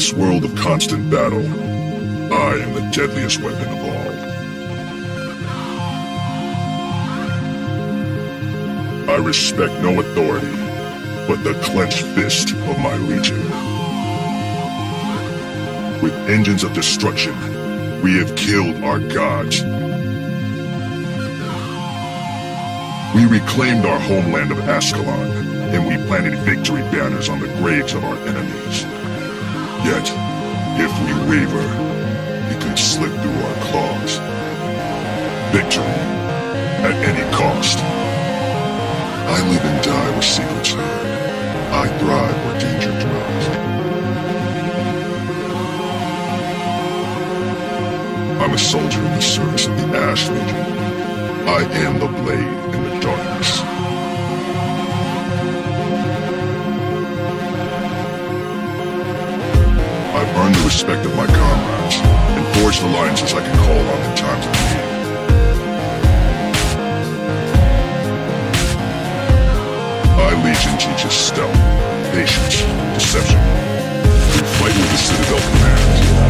this world of constant battle, I am the deadliest weapon of all. I respect no authority but the clenched fist of my legion. With engines of destruction, we have killed our gods. We reclaimed our homeland of Ascalon, and we planted victory banners on the graves of our enemies. Yet, if we waver, it could slip through our claws. Victory, at any cost. I live and die with secrets. I thrive where danger dwells. I'm a soldier in the service of the Ash Legion. I am the blade in the darkness. I've earned the respect of my comrades, and forged alliances I can call on in times of need. My legion teaches stealth, patience, deception. We fight with the Citadel commands.